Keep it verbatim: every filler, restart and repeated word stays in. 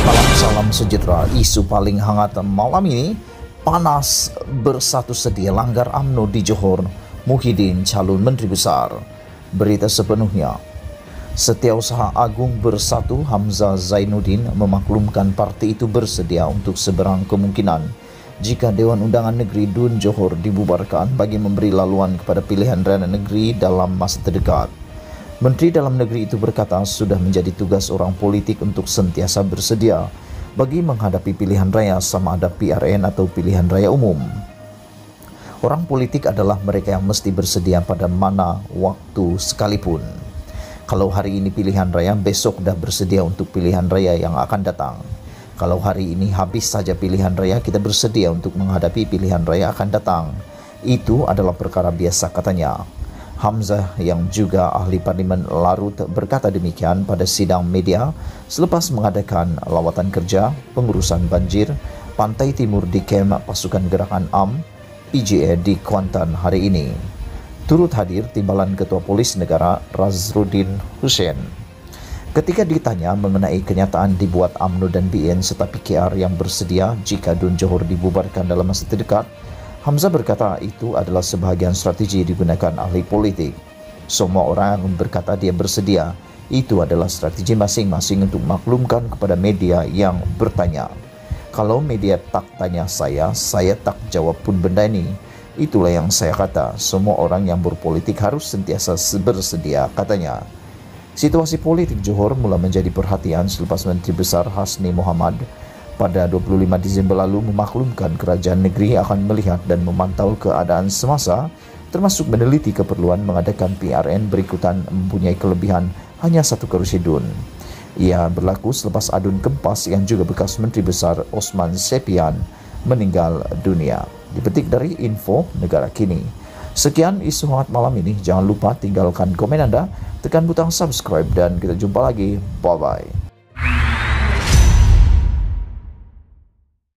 Salam salam sejahtera. Isu paling hangat malam ini, panas bersatu sedia langgar U M N O di Johor, Muhyiddin calon Menteri Besar. Berita sepenuhnya. Setiausaha Agung Bersatu Hamzah Zainuddin memaklumkan parti itu bersedia untuk seberang kemungkinan jika Dewan Undangan Negeri Dun Johor dibubarkan bagi memberi laluan kepada pilihan raya negeri dalam masa terdekat. Menteri Dalam Negeri itu berkata sudah menjadi tugas orang politik untuk sentiasa bersedia bagi menghadapi pilihan raya sama ada P R N atau pilihan raya umum. Orang politik adalah mereka yang mesti bersedia pada mana waktu sekalipun. Kalau hari ini pilihan raya, besok dah bersedia untuk pilihan raya yang akan datang. Kalau hari ini habis saja pilihan raya, kita bersedia untuk menghadapi pilihan raya akan datang. Itu adalah perkara biasa, katanya. Hamzah yang juga ahli parlimen Larut berkata demikian pada sidang media selepas mengadakan lawatan kerja pengurusan banjir pantai timur di kem pasukan gerakan A M P J A di Kuantan hari ini. Turut hadir Timbalan Ketua Polis Negara Razruddin Hussein. Ketika ditanya mengenai kenyataan dibuat U M N O dan B N serta P K R yang bersedia jika Dun Johor dibubarkan dalam masa terdekat, Hamzah berkata itu adalah sebahagian strategi digunakan ahli politik. Semua orang yang berkata dia bersedia, itu adalah strategi masing-masing untuk maklumkan kepada media yang bertanya. Kalau media tak tanya saya, saya tak jawab pun benda ini. Itulah yang saya kata, semua orang yang berpolitik harus sentiasa bersedia, katanya. Situasi politik Johor mula menjadi perhatian selepas Menteri Besar Hasni Mohamad pada dua puluh lima Disember lalu memaklumkan kerajaan negeri akan melihat dan memantau keadaan semasa, termasuk meneliti keperluan mengadakan P R N berikutan mempunyai kelebihan hanya satu kerusi Dun. Ia berlaku selepas Adun Kempas yang juga bekas Menteri Besar Osman Sepian meninggal dunia. Dipetik dari Info Negara Kini. Sekian isu hangat malam ini. Jangan lupa tinggalkan komen Anda, tekan butang subscribe dan kita jumpa lagi. Bye-bye.